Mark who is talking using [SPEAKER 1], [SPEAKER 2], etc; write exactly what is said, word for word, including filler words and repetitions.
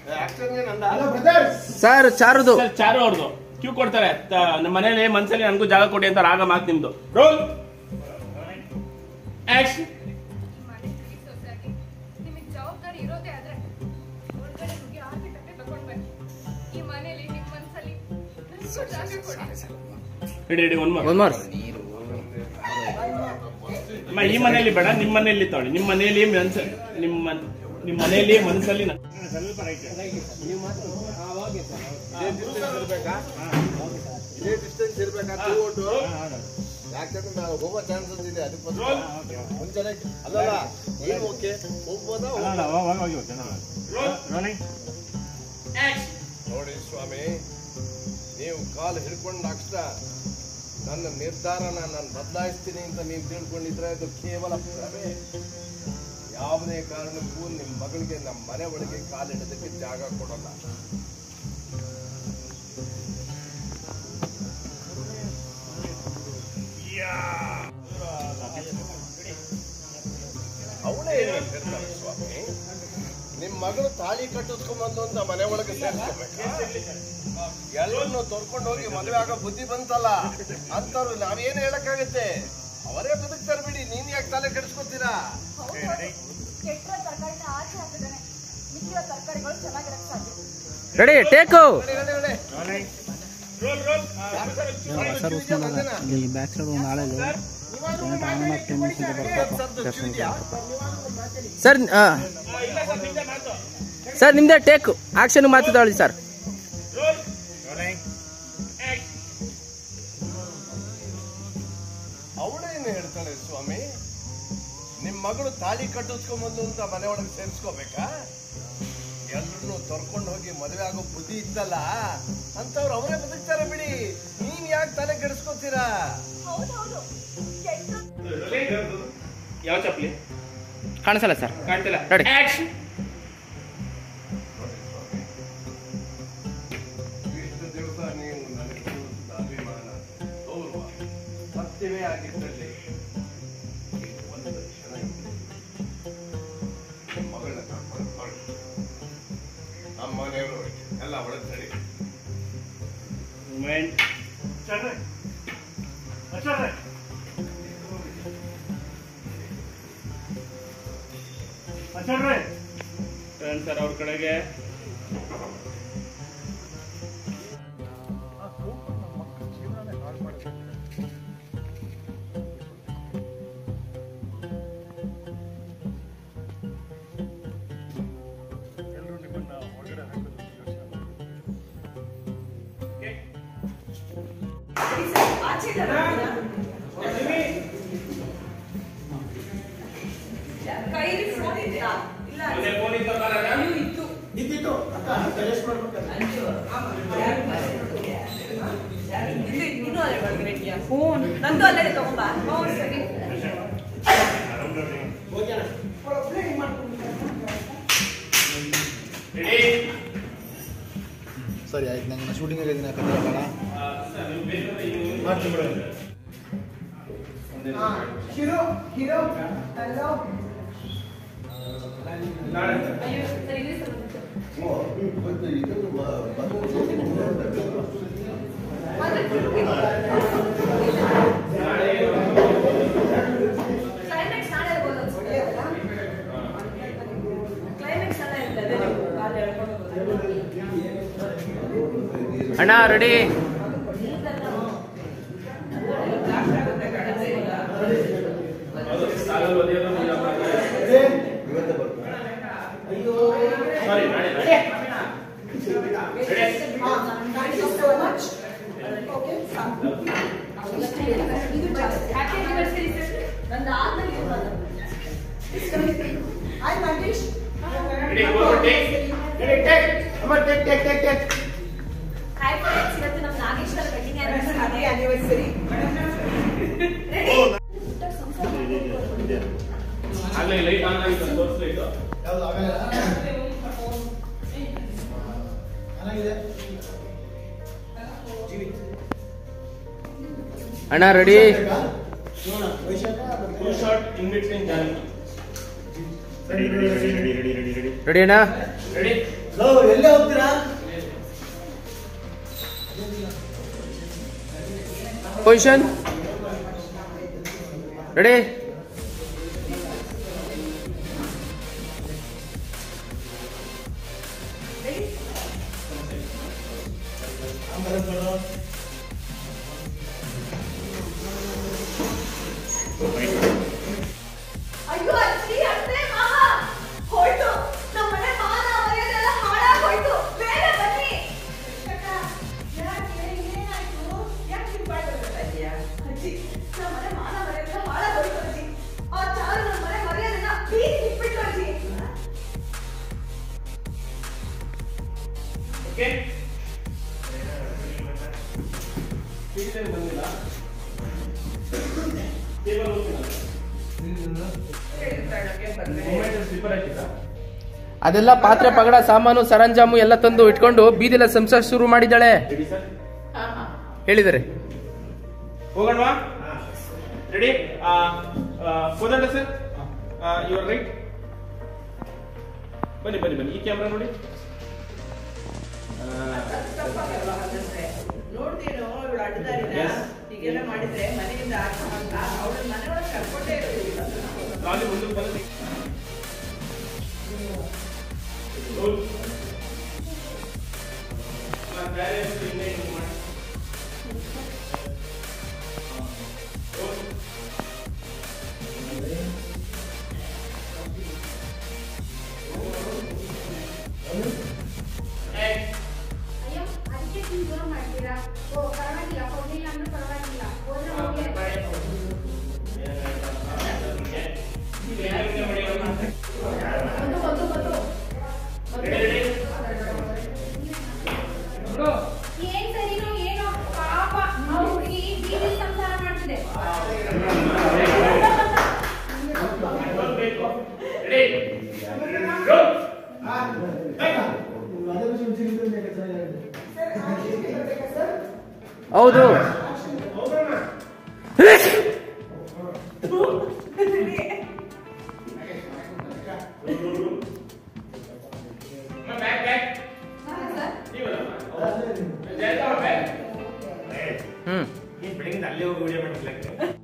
[SPEAKER 1] Sir ಚಾರುದು
[SPEAKER 2] ಚಾರು ಅವ್ರದ್ದು Q ಕೊಡ್ತಾರೆ ನಮ್ಮ ಮನೇಲಿ ಮನ್ಸಲ್ಲಿ ನನಗೂ ಜಾಗ ಕೊಡಿ ಅಂತ ಆಗ ಮಾತು ನಿಮ್ದು. Roll action. ಈ ಮನೆಯಲ್ಲಿ ಬೇಡ, ನಿಮ್ಮ ಮನೆಯಲ್ಲಿ ತೊಗೊಳ್ಳಿ. ನಿಮ್ಮ ಮನೆಯಲ್ಲಿ ಮನ್ಸ ನಿಮ್ಮ ನಿಮ್ಮ ಮನೆಯಲ್ಲಿ ಮನಸ್ಸಲ್ಲಿ
[SPEAKER 3] ಯಾಕಂದ್ರೆ ನಾವು ಹೋಗೋ ಚಾನ್ಸಸ್ ಇದೆ. ಅದಕ್ಕೆ ಮುಂಚೆನೆ ಅಲ್ಲಲ್ಲ ಏನು ಓಕೆ ಹೋಗ್ಬೋದಾ? ನೋಡಿ ಸ್ವಾಮಿ, ನೀವು ಕಾಲು ಹಿಡ್ಕೊಂಡು ಅಕ್ಷರ ನನ್ನ ನಿರ್ಧಾರನ ನಾನು ಬದಲಾಯಿಸ್ತೀನಿ ಅಂತ ನೀವು ತಿಳ್ಕೊಂಡಿದ್ರೆ ಅದು ಕೇವಲ ಭ್ರಮೆ. ಯಾವುದೇ ಕಾರಣಕ್ಕೂ ನಿಮ್ಮ ಮಗಳಿಗೆ ನಮ್ಮ ಮನೆ ಒಳಗೆ ಕಾಲಿಡೋದಕ್ಕೆ ಜಾಗ ಕೊಡೋಲ್ಲ. ಅವಳೇ ಹೇಳ್ತಾರೆ ಸ್ವಾಮಿ, ನಿಮ್ ಮಗಳು ತಾಳಿ ಕಟ್ಟಿಸ್ಕೊಂಬಂದು ಅಂತ ಮನೆ ಒಳಗೆ ಸೇರಿಸ್ಕೋಬೇಕು. ಎಲ್ಲರನ್ನು ತೊರ್ಕೊಂಡು ಹೋಗಿ ಮದುವೆ ಆಗೋ ಬುದ್ಧಿ ಬಂತಲ್ಲ ಅಂತವ್ರು ನಾವೇನು ಹೇಳಕ್ಕಾಗತ್ತೆ? ಅವರೇ ಬದುಕ್ತಾರೆ ಬಿಡಿ, ನೀನ್ ಯಾಕೆ ತಲೆ ಕೆಡಿಸ್ಕೊತೀರಾ?
[SPEAKER 1] Ready take. ಸರ್ ಸರ್ ನಿಮ್ದೇ ಟೇಕ್ ಆಕ್ಷನ್ ಮಾತಾಡಿ ಸರ್.
[SPEAKER 3] ಅವಳೇನು ಹೇಳ್ತಾಳೆ ಸ್ವಾಮಿ, ನಿಮ್ ಮಗಳು ತಾಳಿ ಕಟ್ಟಿಸ್ಕೊಂಬಂದು ಅಂತ ಮನೆ ಒಳಗೆ ಸೇರಿಸ್ಕೋಬೇಕಾ? ಎಲ್ಲರನ್ನು ತೊರ್ಕೊಂಡು ಹೋಗಿ ಮದುವೆ ಆಗೋ ಬುದ್ಧಿ ಇತ್ತಲ್ಲ ಅಂತವ್ರು ಅವರೇ ಬದುಕ್ತಾರೆ ಬಿಡಿ, ನೀನ್ ಯಾಕೆ ತಲೆ ಕೆಡಿಸ್ಕೋತೀರಾ?
[SPEAKER 2] ಯಾವ ಚಪ್ಪಲಿ
[SPEAKER 1] ಕಾಣಿಸಲ್ಲ ಸರ್?
[SPEAKER 2] ಕಾಣ್ತಿಲ್ಲ.
[SPEAKER 3] ಇಷ್ಟು ದಿವಸ ನೀವು ನನಗೆ ಅಭಿಮಾನ ಗೌರವ ಸತ್ಯವೇ ಆಗಿದ್ದಲ್ಲಿ ಒಂದು ಕ್ಷಣ ನಿಮ್ಮ ಮಗಳನ್ನ ಕರ್ಕೊಂಡು ಮಾಡಿ ನಮ್ಮ ಮನೆಯವರು ಎಲ್ಲ ಒಳಗೆ ತಡಿ.
[SPEAKER 2] ಸರ್ ಅವ್ರ ಕಡೆಗೆ
[SPEAKER 3] ಎಲ್ಲರೂ ನಿಮ್ಮನ್ನ ಹೊರಗಡೆ ಹಾಕೋದು
[SPEAKER 4] ಫೋನ್ ನಂದು ಅಲ್ಲೇ ತಗೊಂಬ.
[SPEAKER 3] ಸರಿ ಆಯ್ತು, ನಂಗೆ ಶೂಟಿಂಗ್ ಆಗಿದ್ದೀನಿ.
[SPEAKER 4] ಹೀರೋ ಹೀರೋ ಹಲೋ
[SPEAKER 1] ಅಣ್ಣ ರೆಡಿ. ಅಣ್ಣ ರೆಡಿ. ರೆಡಿ ಅಣ್ಣ.
[SPEAKER 5] ಎಲ್ಲೇ ಹೋಗ್ತೀರಾ?
[SPEAKER 1] Position ready.
[SPEAKER 4] ಅಯ್ಯೋ ಅಜ್ಜಿ, ಅತ್ತೆ, ಮಾವ, ಹೋಯ್ತು ನಮ್ಮ ಮನೆ ಮಾನ ಮರ್ಯಾದೆಲ್ಲ ಹಾಳಾಗೋಯ್ತು. ಬೇಗ ಬನ್ನಿ. ಅಕ್ಕ, ಯಾಕೆ ಏನಾಯ್ತು? ಯಾಕೆ ಹಿಂಗ್ ಮಾಡ್ತಾ ಇದೀಯಾ? ಅಜ್ಜಿ, ನಮ್ಮ ಮನೆ ಮಾನ ಮರ್ಯಾದೆಲ್ಲ ಹಾಳಾಗೋಯ್ತು ಅಜ್ಜಿ. ಆ ಚಾರು ನಮ್ಮ ಮನೆ ಮರ್ಯಾದೆನ ಬೀದಿಗೆ ಇಟ್ಬಿಟ್ರು ಅಜ್ಜಿ.
[SPEAKER 2] ಓಕೆ ಟೀಚರ್ ಬಂದಿಲ್ಲ. ಟೇಬಲ್ ಹೋಗ್ತಿಲ್ಲ. ಮೊಮೆಂಟ್ ಸ್ಲಿಪ್ಪರ್ ಹಾಕಿದ್ರಾ?
[SPEAKER 1] ಅದೆಲ್ಲ ಪಾತ್ರೆ ಪಗಡ ಸಾಮಾನು ಸರಂಜಾಮು ಎಲ್ಲ ತಂದು ಇಟ್ಕೊಂಡು ಬೀದಿಲ ಸಂಸಾರ ಶುರು ಮಾಡಿದ್ದಾಳೆ
[SPEAKER 2] ರೆಡಿ ಸರ್?
[SPEAKER 1] ಹೇಳಿದರೆ.
[SPEAKER 2] ಹೋಗೋಣವಾ? Ready? Kodanda sir, your right. ಬನ್ನಿ ಬನ್ನಿ ಬನ್ನಿ, ಈ ಕ್ಯಾಮ್ರಾ ನೋಡಿ.
[SPEAKER 6] ನೋಡ್ತೀನೋ ಇವಳು ಅಡ್ಡದಾರಿನ ಹೀಗೆಲ್ಲ ಮಾಡಿದ್ರೆ ಮನೆಯಿಂದ ಅವಳ ಮನೆಯೊಳಗೆ ಕರ್ಕೊಂಡೇ ಇರೋದಿಲ್ಲ.
[SPEAKER 2] ಟ್ರಾಲಿ ಮುಂದಕ್ಕೆ ಬಂದು ಬೇರೆ ಇನ್ನೇ ಹಿಂಗೆ ಮಾಡಿ.
[SPEAKER 7] ಅಯ್ಯೋ ಅದಕ್ಕೆ ನೀವು ದೂರ ಮಾಡ್ತೀರಾ? ಓ ಪರವಾಗಿಲ್ಲ, ಹೋಗ್ಲಿಲ್ಲ ಅಂದ್ರೆ ಪರವಾಗಿಲ್ಲ, ಹೋದ್ರೆ ಹೋಗ್ಲಿ. ಏನ್ ಸರಿನೋ ಏನೋ ಪಾಪ ಆ ಹುಡುಗಿ ಬೀದಿ ಸಂಸಾರ ಮಾಡ್ತಿದೆ.
[SPEAKER 1] ಹೌದು. ಹ್ಮ್
[SPEAKER 2] ಬೆಳಗ್ಗೆ ಅಲ್ಲೇ ಹೋಗಿ ವಿಡಿಯೋ ಮಾಡ್ಲಿಕ್ಕೆ